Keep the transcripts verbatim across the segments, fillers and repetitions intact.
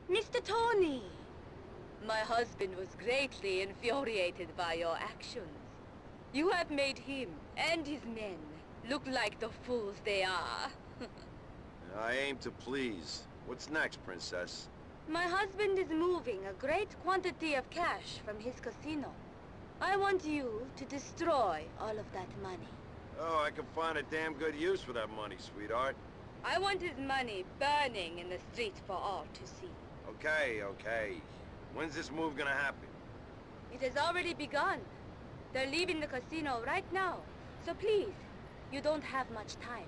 Mister Tony! My husband was greatly infuriated by your actions. You have made him and his men look like the fools they are. I aim to please. What's next, Princess? My husband is moving a great quantity of cash from his casino. I want you to destroy all of that money. Oh, I can find a damn good use for that money, sweetheart. I want his money burning in the street for all to see. Okay, okay. When's this move gonna happen? It has already begun. They're leaving the casino right now. So please, you don't have much time.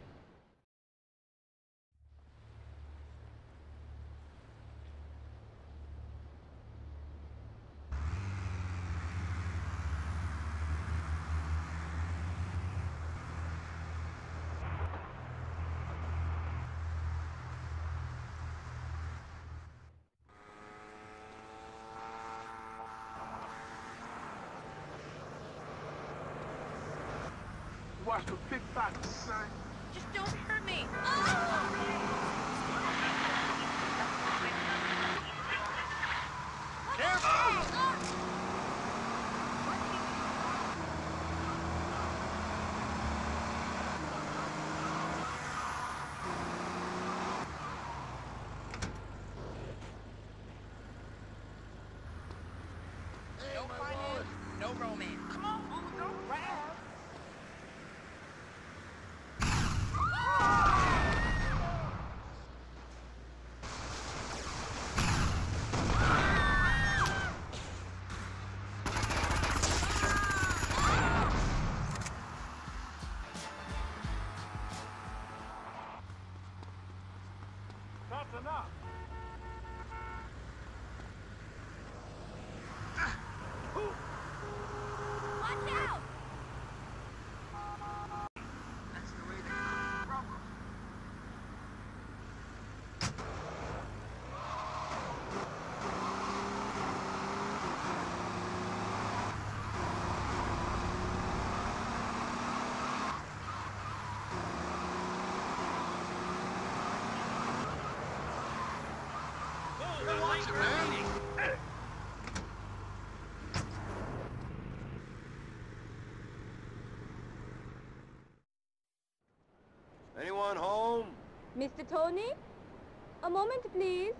Watch the pickpockets, son. Just don't hurt me. No finance, no romance. Come on, fool, don't grab. That's enough. Watch out! That's the way they cook rubber. Watch it, man. Anyone home? Mister Tony? A moment, please.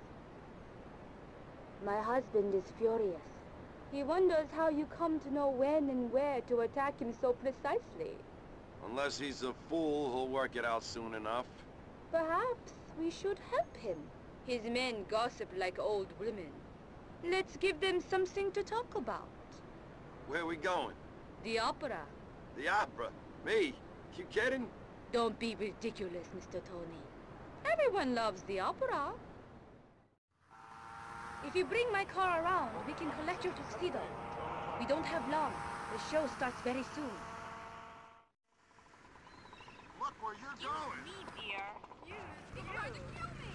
My husband is furious. He wonders how you come to know when and where to attack him so precisely. Unless he's a fool, he'll work it out soon enough. Perhaps we should help him. His men gossip like old women. Let's give them something to talk about. Where are we going? The opera. The opera? Me? You kidding? Don't be ridiculous, Mister Tony. Everyone loves the opera. If you bring my car around, we can collect your tuxedo. We don't have long. The show starts very soon. Look where you're going. Me, dear. You, he's trying to kill me.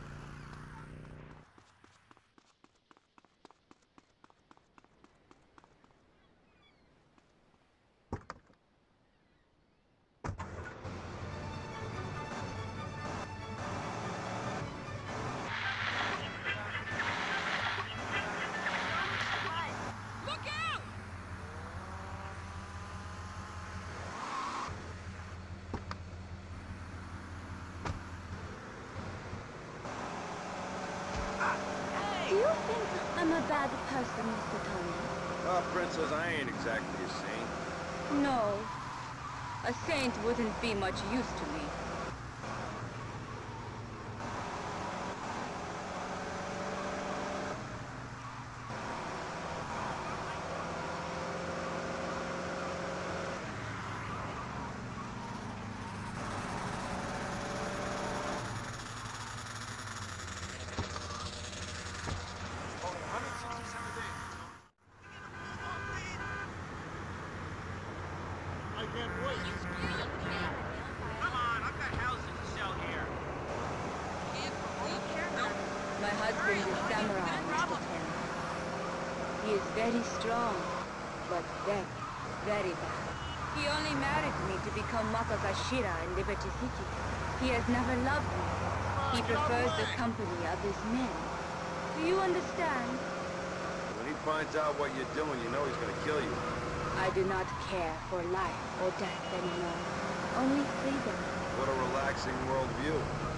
Do you think I'm a bad person, Mister Tony? Oh, Princess, I ain't exactly a saint. No. A saint wouldn't be much use to me. I can't wait. Come on, I've got houses to sell here. My husband is samurai, Mister Tony. He is very strong, but very, very bad. He only married me to become Makagashira in Liberty City. He has never loved me. He prefers the company of his men. Do you understand? When he finds out what you're doing, you know he's gonna kill you. I do not care for life or death anymore. Only freedom. What a relaxing worldview.